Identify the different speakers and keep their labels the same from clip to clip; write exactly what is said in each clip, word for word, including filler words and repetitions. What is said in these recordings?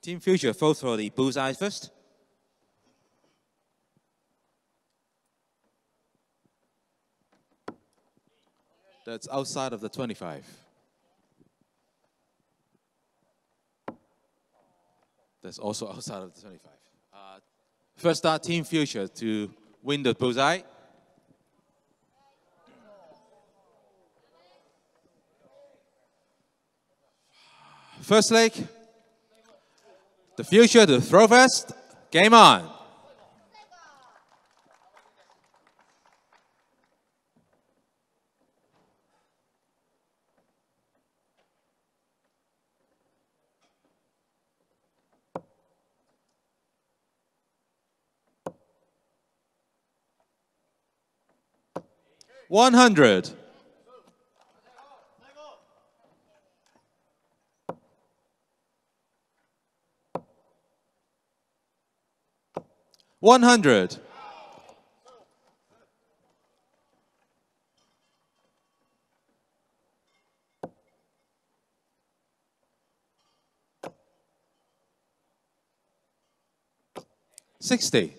Speaker 1: Team Future, vote for the bullseye first. That's outside of the twenty-five. That's also outside of the twenty-five. Uh, first start, Team Future to win the bullseye. First leg, the Future to throw first. Game on. one hundred. one hundred. sixty.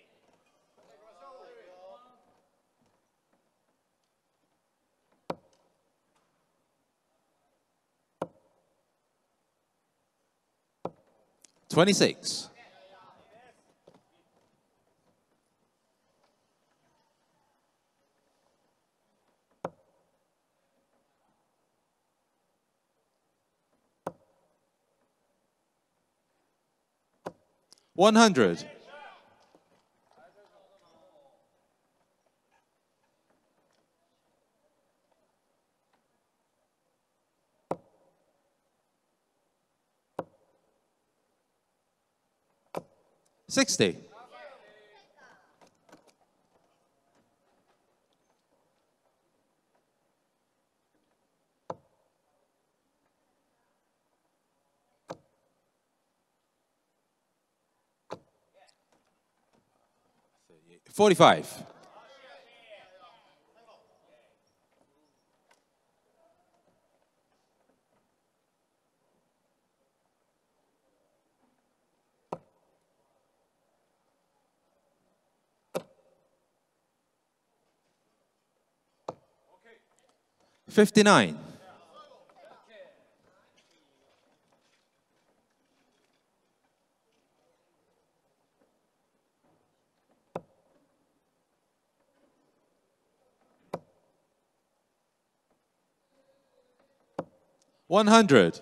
Speaker 1: twenty-six. one hundred. sixty. forty-five. fifty-nine. one hundred.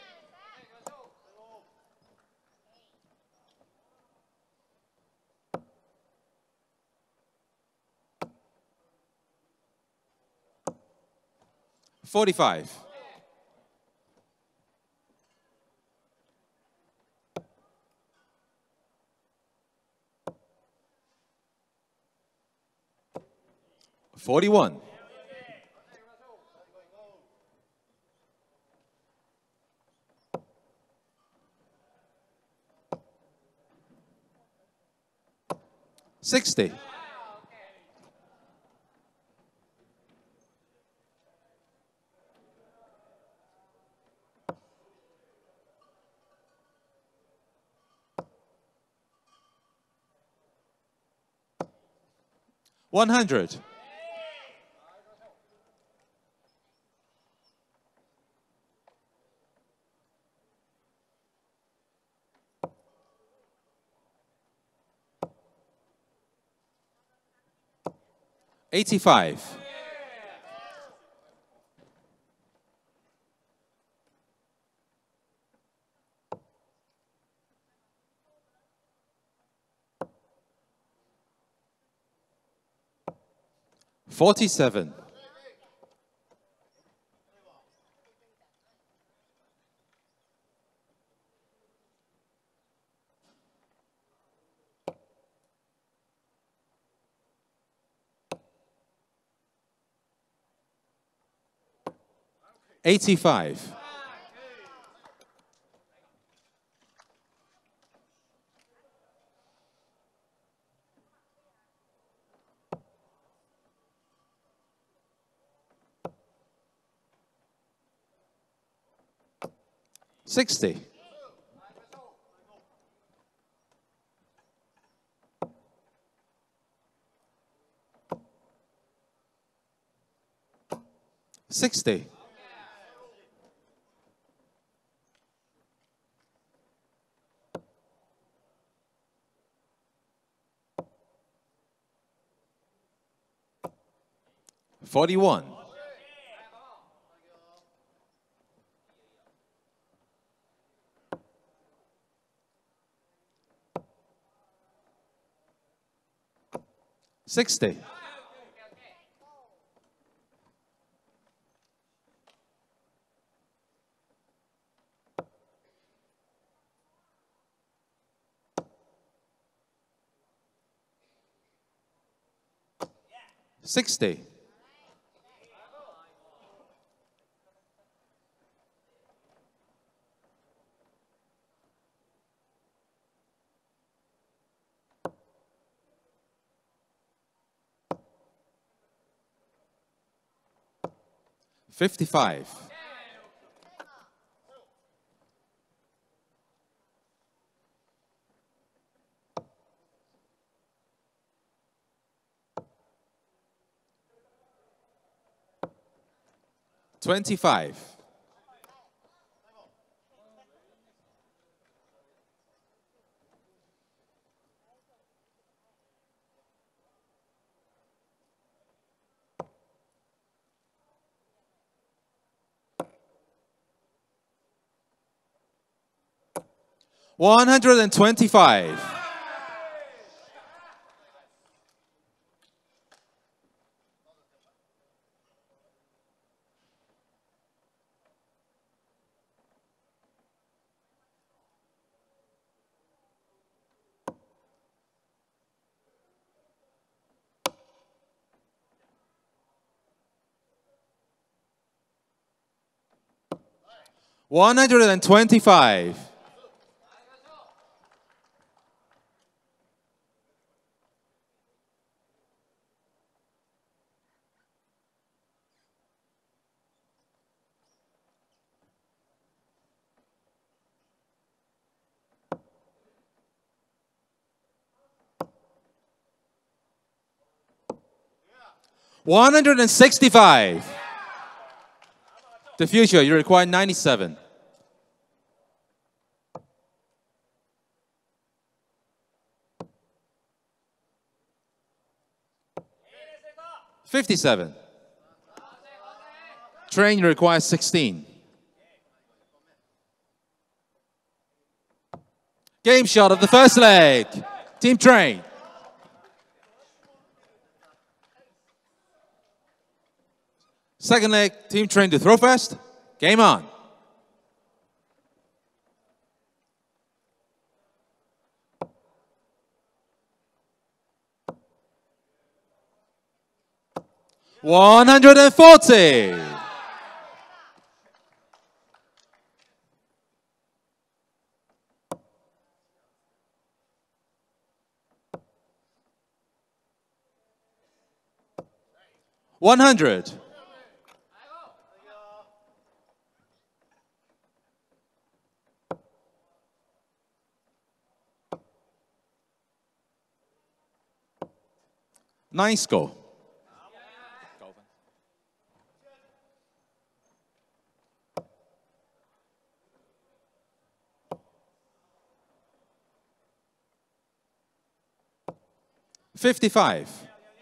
Speaker 1: forty-five. forty-one. sixty. one hundred. eighty-five. forty-seven. eighty-five. sixty. sixty. Forty-one. Sixty. Sixty. Fifty-five. Twenty-five. One hundred and twenty-five. One hundred and twenty-five. One hundred and sixty-five. The future, you require ninety-seven. Fifty-seven. Train requires sixteen. Game shot of the first leg. Team Train. Second leg, Team Train to throw first. Game on. One hundred and forty. One hundred. Nice goal. Fifty-five.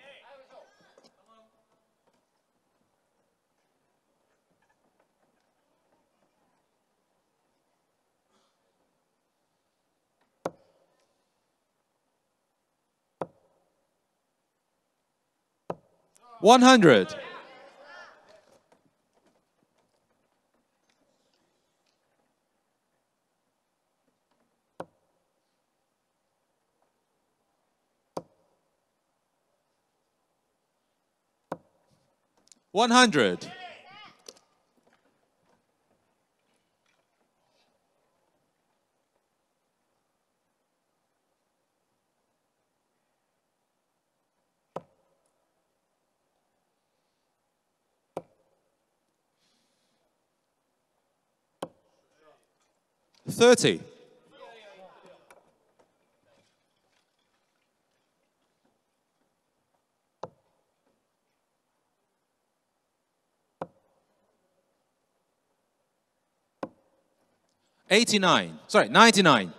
Speaker 1: One hundred. One hundred. Thirty. eighty-nine. Sorry, ninety-nine.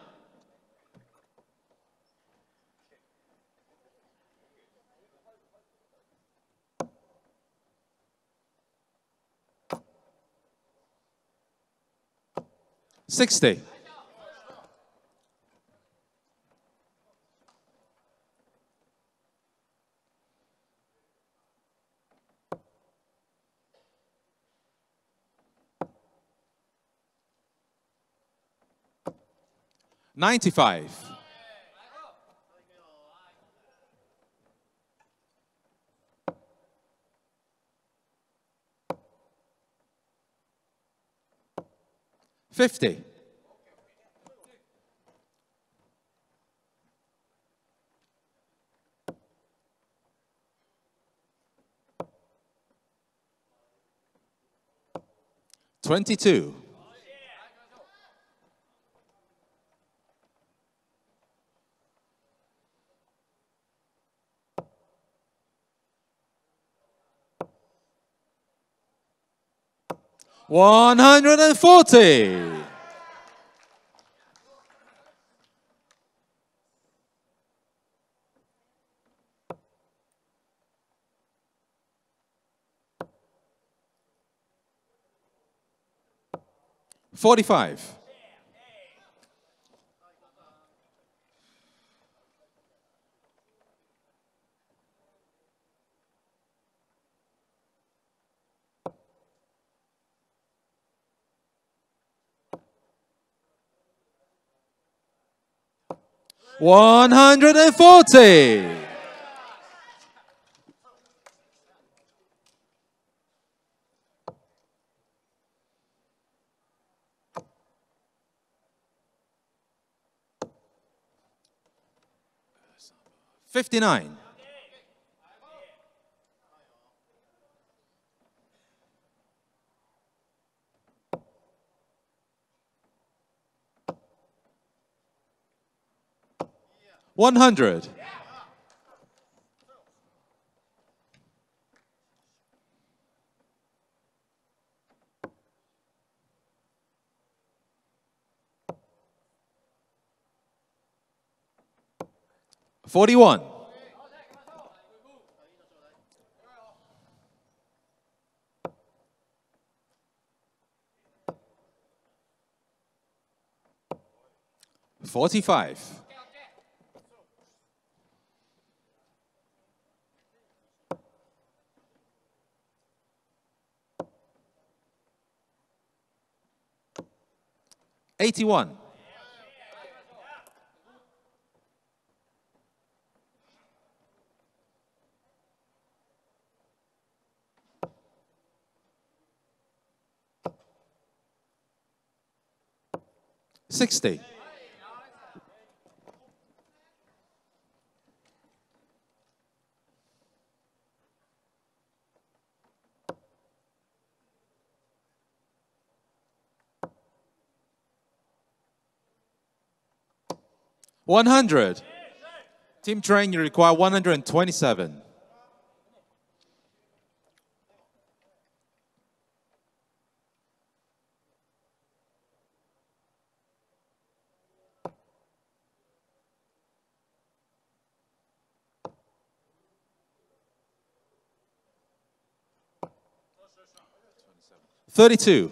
Speaker 1: sixty. ninety-five. fifty. twenty-two. one hundred forty. forty-five. one hundred forty. fifty-nine. one hundred. forty-one. forty-five. eighty-one. sixty. one hundred. Team train, you require one hundred twenty-seven. thirty-two.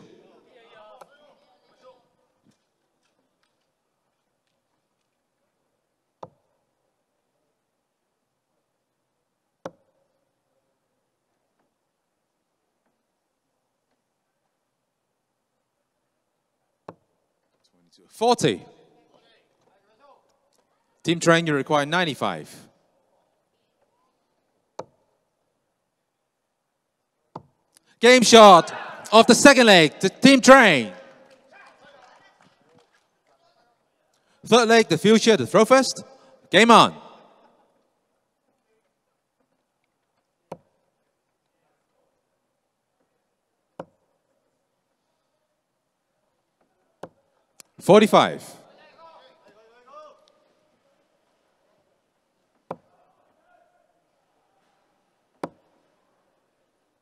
Speaker 1: forty. Team train, you require ninety-five. Game shot of the second leg to Team train. Third leg, the future, the throw first. Game on. forty-five.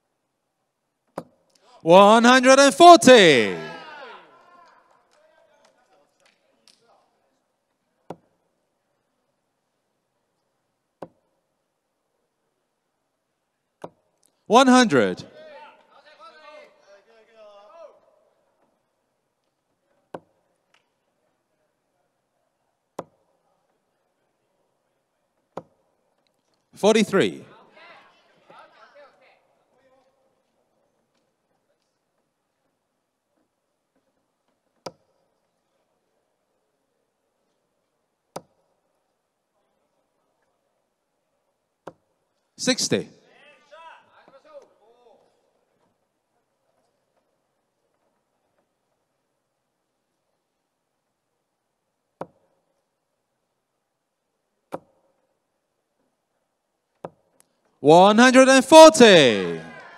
Speaker 1: one hundred forty. one hundred. forty-three. sixty. one hundred forty.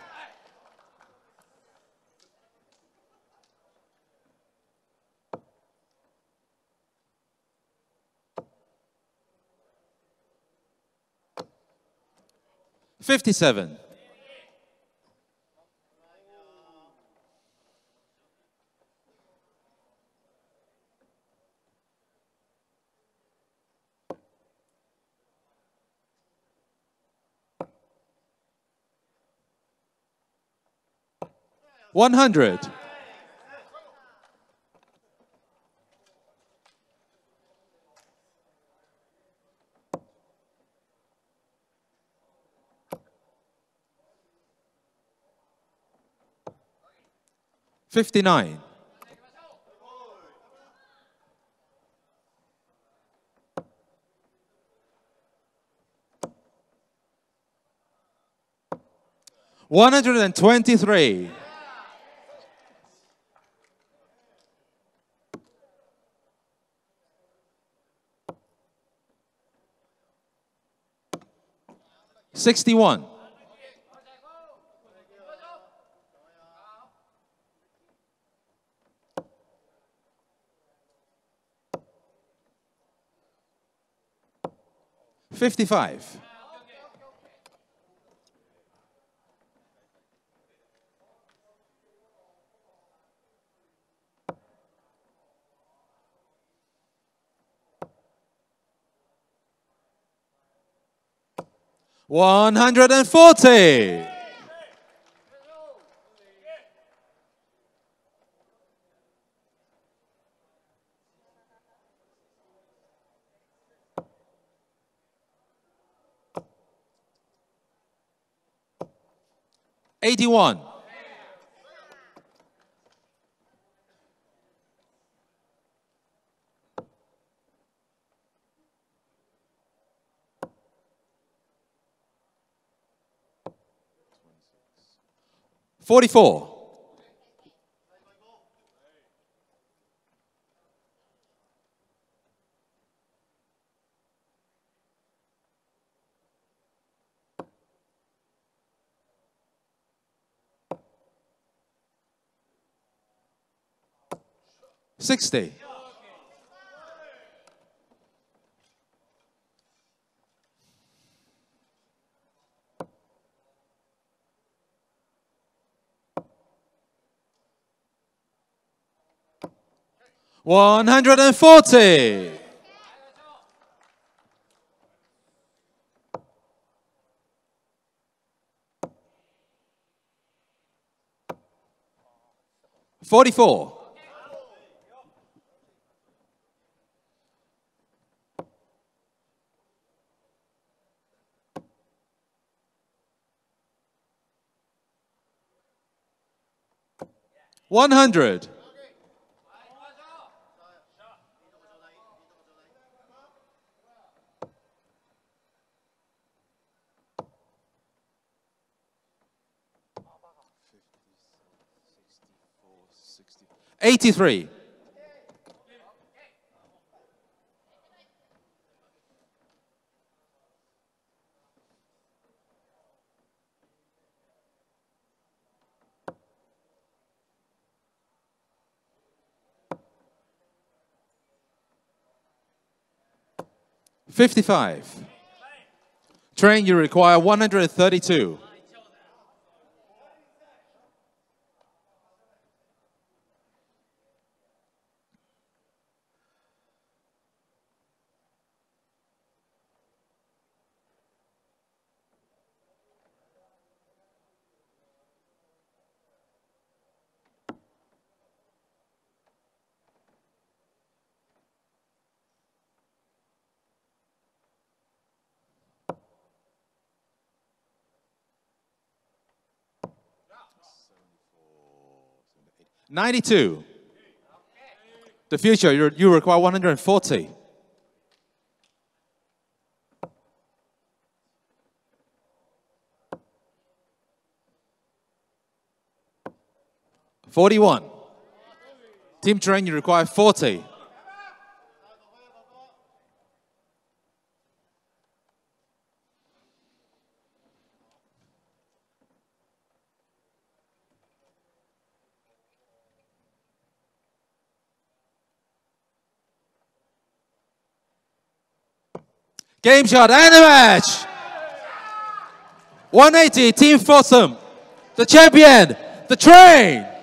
Speaker 1: fifty-seven. one hundred. fifty-nine. one hundred twenty-three. sixty-one. fifty-five. one hundred forty. eighty-one. forty-four. sixty. one hundred forty. forty-four. one hundred. eighty-three. fifty-five. Train, you require one hundred thirty-two. ninety-two. The future, you you require one hundred forty. forty-one. Team Terrain, you require forty. Game shot and the match. one eighty, Team Fossum. The champion, the Train.